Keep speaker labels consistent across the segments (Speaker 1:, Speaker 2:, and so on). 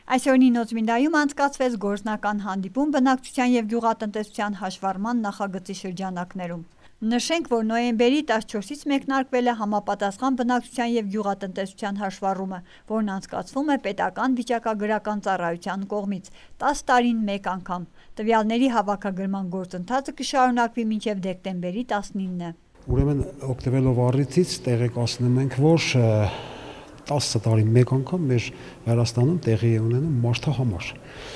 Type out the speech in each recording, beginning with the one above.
Speaker 1: Այսօր Նինոծմինդայում անցկացվեց գործնական հանդիպում բնակչության և գյուղատնտեսության հաշվառման նախագծի շրջանակներում։ Նշենք, որ նոյեմբերի 14-ից մեկնարկվել է համապատասխան բնակչության և գյուղատնտեսության հաշվառումը, որն անցկացվում է պետական վիճակագրական ծառայության կողմից 10 տարին մեկ անգամ։ Տվյալների հավաքագրման գործընթացը կշարունակվի մինչև դեկտեմբերի 19-ը։
Speaker 2: Ուրեմն օգտվելով առիթից տեղեկացնում ենք, որ 10 տարին մեկ անգամ մեր Վրաստանում տեղի է ունենում մարդահամար։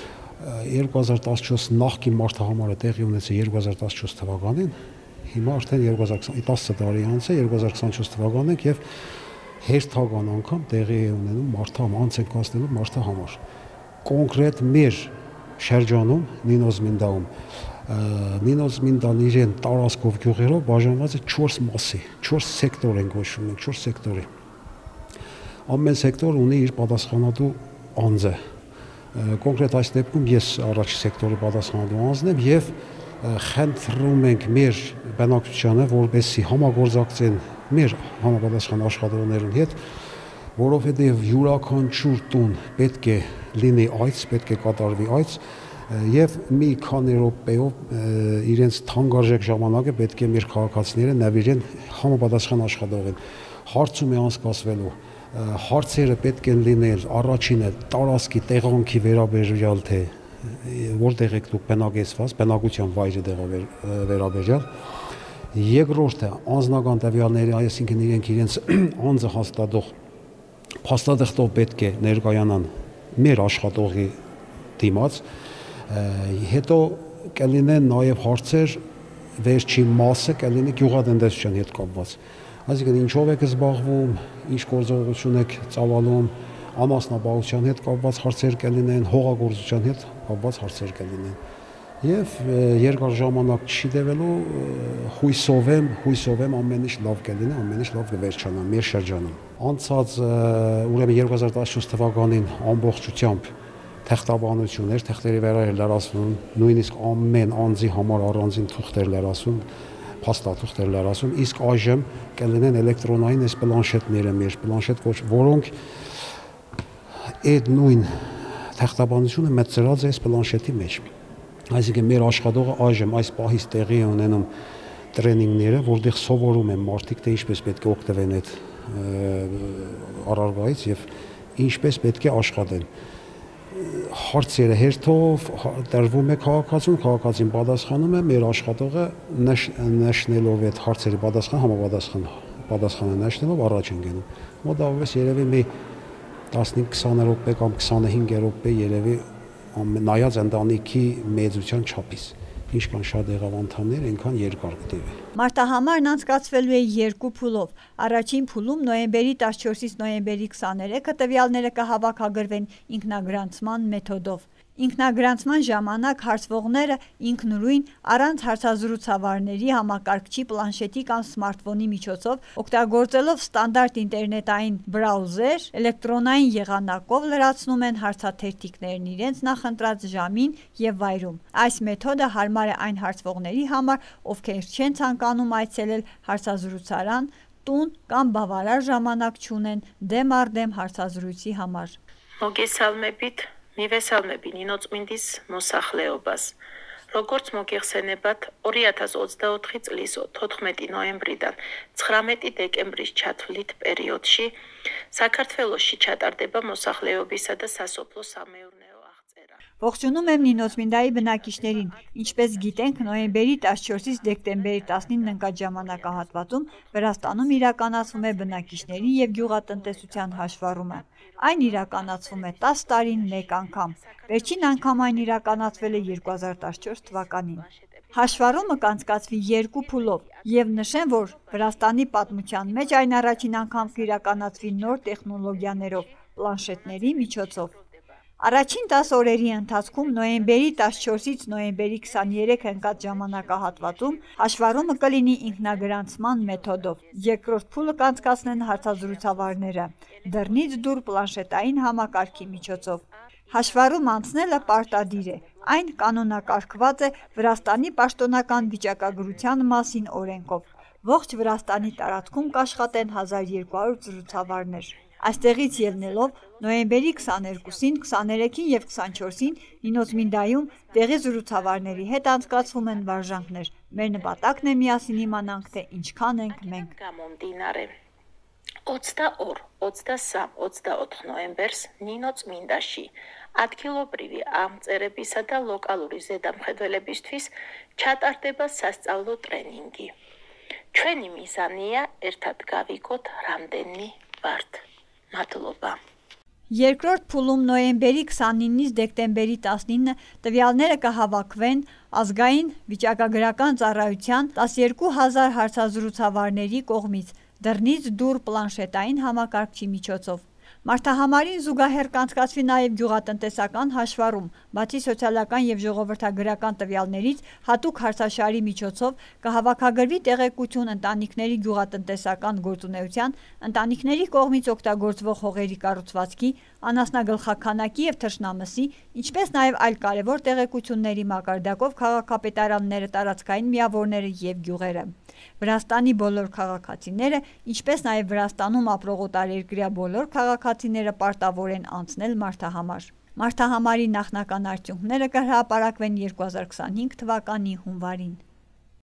Speaker 2: 2014 նախկին մարդահամարը տեղի ունեցել 2014 թվականին, հիմա արդեն 10 տարի անց է 2024 թվականն ենք եւ հերթական անգամ տեղի է ունենում մարդահամար, անց ենք կազմելու մարդահամար։ Կոնկրետ մեր շրջանում Նինոծմինդայում Նինոծմինդան իրեն տարածքով գյուղերով բաժանված է 4 մասի, 4 սեկտոր են գոչվում, 4 սեկտորի։ Ամեն սեկտոր ունի իր պատասխանատու անձը։ Կոնկրետ այս դեպքում ես առաջի սեկտորի պատասխանատու անձն եմ եւ խնդրում ենք մեր բնակչությանը, որպեսզի համագործակցեն մեր համապատասխան աշխատողների հետ, որովհետեւ յուրաքանչյուր տուն պետք է լինի այց, պետք է կատարվի այց եւ մի քանի րոպեով իրենց թանկարժեք ժամանակը պետք է մեր քաղաքացիները նվիրեն համապատասխան աշխատողին։ Հարցում է անցկացվելու հարցերը պետք են լինել առաջինը տարածքի տեղանքի վերաբերյալ թե որտեղ եք դուք բնակեցված, բնակության վայրը վերաբերյալ։ Երկրորդը անձնական տվյալների, այսինքն իրենց անձը հաստատող փաստաթղթով պետք է ներկայանան մեր աշխատողի դիմաց։ Հետո կլինեն նաև հարցեր, վերջի մասը կլինի գյուղատնտեսության հետ կապված։ Այսինքն ինչով եք զբաղվում, ինչ գործողություն եք ծավալում, ամասնաբաղության հետ կապված հարցեր կլինեն, հողագործության հետ կապված հարցեր կլինեն։ Եվ երկար ժամանակ չի տևելու, հույսով եմ ամեն ինչ լավ կլինի, ամեն ինչ լավ կվերջանա մեր շրջանում։ Անցած ուրեմն 2014 թվականին ամբողջությամբ թղթաբանություններ, թղթերի վրա էր լրացվում, նույնիսկ ամեն անձի համար առանձին թուղթ էր լրացվում, փաստաթուղթ էր լրացվում, իսկ այժմ կլինեն էլեկտրոնային այս պլանշետները, մեր պլանշետ որոնք այդ նույն թղթաբանությունը մտցրած է այս պլանշետի մեջ։ Այսինքն մեր աշխատողը այժմ այս պահից տեղի է ունենում տրեյնինգները, որտեղ սովորում են մարդիկ, թե ինչպես պետք է օգտվեն այդ առարգայից եւ ինչպես պետք է աշխատեն։ Հարցերը հերթով տրվում է քաղաքացին պատասխանում է, մեր աշխատողը նշնելով այդ հարցերի պատասխանը նշնելով առաջ են գնում։ Մոտավորապես երևի մի 15-20 րոպե կամ 25 րոպե երևի նայած ընտանիքի մեծության չափից, ինչքան շատ եղավ անդամներ, այնքան երկար կտևի։
Speaker 1: Մարդահամարն անցկացվելու է 2 փուլով։ Առաջին փուլում նոյեմբերի 14-ից նոյեմբերի 23-ը տվյալները կհավաքագրվեն ինքնագրանցման մեթոդով։ Ինքնագրանցման ժամանակ հարցվողները ինքնուրույն առանց հարցազրույցավարների համակարգչի, պլանշետի կամ սմարթֆոնի միջոցով օգտագործելով ստանդարտ ինտերնետային բրաուզեր, էլեկտրոնային եղանակով լրացնում են հարցաթերթիկներն իրենց նախընտրած ժամին եւ վայրում։ Այս մեթոդը հարմար է այն հարցվողների համար, ովքեր չեն ցանկանում այցելել հարցազրույցարան, տուն կամ բավարար ժամանակ չունեն դեմ առ դեմ հարցազրույցի համար։
Speaker 3: Միվեսալմեբի Նինոծմինդիս მოსახლეობას როგორც მოგიხსენებათ 2024 წლის 14 ნოემბრიდან 19 დეკემბრის ჩათვლით პერიოდში საქართველოში ჩატარდება მოსახლეობისა და სასოფლო სამეურნეო აღწერა։
Speaker 1: Ողջունում եմ Նինոծմինդայի բնակիչներին։ Ինչպես գիտենք, նոյեմբերի 14-ից դեկտեմբերի 19-ն ընկած ժամանակահատվածում Վրաստանում իրականացվում է բնակիչների և գյուղատնտեսության հաշվառումը։ Այն իրականացվում է 10 տարին մեկ անգամ։ Վերջին անգամ այն իրականացվել է 2014 թվականին։ Հաշվառումը կանցկացվի 2 փուլով եւ նշեմ, որ Վրաստանի պատմության մեջ այն առաջին անգամ կիրականացվի նոր տեխնոլոգիաներով, պլանշետների միջոցով։ Առաջին 10 օրերի ընթացքում նոյեմբերի 14-ից նոյեմբերի 23 ընկած ժամանակահատվածում հաշվառումը կլինի ինքնագրանցման մեթոդով։ Երկրորդ փուլը կանցկացնեն հարցազրույցավարները դռնից դուր պլանշետային համակարգի միջոցով։ Հաշվառում անցնելը պարտադիր է։ Այն կանոնակարգված է Վրաստանի պաշտոնական վիճակագրության մասին օրենքով։ Ողջ Վրաստանի տարածքում կաշխատեն 1200 զրուցավարներ։ Այստեղից ելնելով նոյեմբերի 22-ին, 23-ին եւ 24-ին Նինոցմինդայում տեղի զրուցավարների հետ անցկացվում են վարժանքներ։ Մեր նպատակն է միասին իմանանք, թե ինչքան ենք մենք։
Speaker 3: Გამომდინარე 20 23-24 նոյեմբերს Նինոցմինդაში ადგილობრივი ამწერებისა და ლოკალური ზედამხედველებისთვის ჩატარდება სასწავლო ტრენინგი. ჩვენი მიზანია ერთად გავიგოთ რამდენი ვართ. Մատլոբա
Speaker 1: Երկրորդ փուլում նոյեմբերի 29-ից դեկտեմբերի 19 տվյալները կհավաքվեն ազգային վիճակագրական ծառայության 12000 հարցազրույցավարների կողմից դռնից դուռ պլանշետային համակարգչի միջոցով։ Մարտահամարին զուգահեռ կանցկացվի նաև գյուղատնտեսական հաշվառում, բացի սոցիալական եւ ժողովրդագրական տվյալներից հատուկ հարցաշարի միջոցով կհավաքագրվի տեղեկություն ընտանիքների գյուղատնտեսական գործունեության, ընտանիքների կողմից օգտագործվող հողերի կառուցվածքի, անասնագլխաքանակի եւ թռչնամսի, ինչպես նաև այլ կարևոր տեղեկությունների մակարդակով քաղաքապետարանները, տարածքային միավորները եւ գյուղերը։ Վրաստանի բոլոր քաղաքացիները, ինչպես նաև Վրաստանում ապրող օտարերկրյա բոլոր քաղաքացիները պարտավոր են անցնել մարտահամար։ Մարտահամարի նախնական արդյունքները կհրապարակվեն 2025 թվականի հունվարին։